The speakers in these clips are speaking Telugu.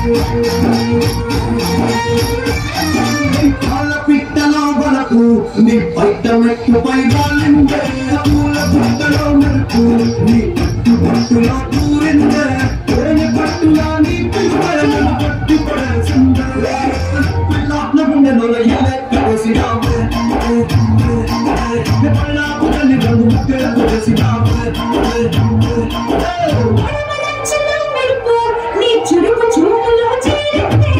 పాల పిట్టలో వలకు నీ బయట మెట్టుపై వాలిందే పూల పుట్టలో మెరుపు నీ పట్టు పట్టులో దూరిందే తేనె పట్టులా నీ పిల్లలను పట్టు పడేసిందే పిల్లాప్ల గుండెలో ఇలా కడసినావే పల్లాపులని రంగు ముక్కల కొడసినావే నీ చురుకు చూపులో చేరిందే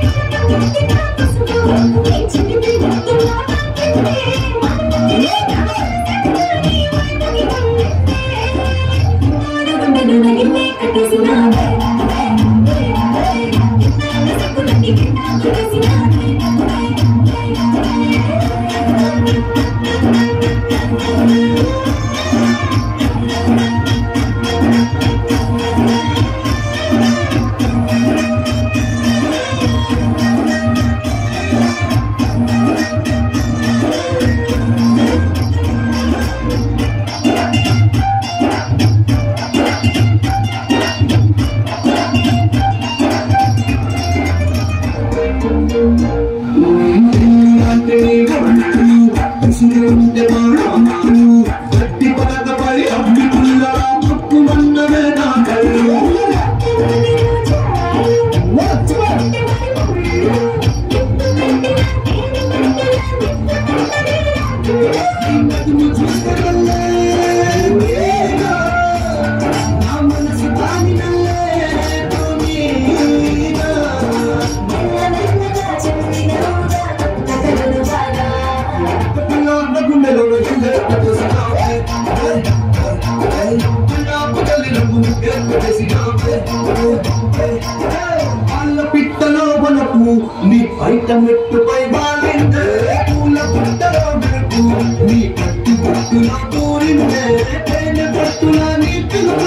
పిట్టలో వలకు నీ బయట మెట్టుపై వాలిందే పూల పుట్టలో మెరుపు నీ పట్టు పట్టులో దూరిందే తేనె పట్టులా నీ పిల్ల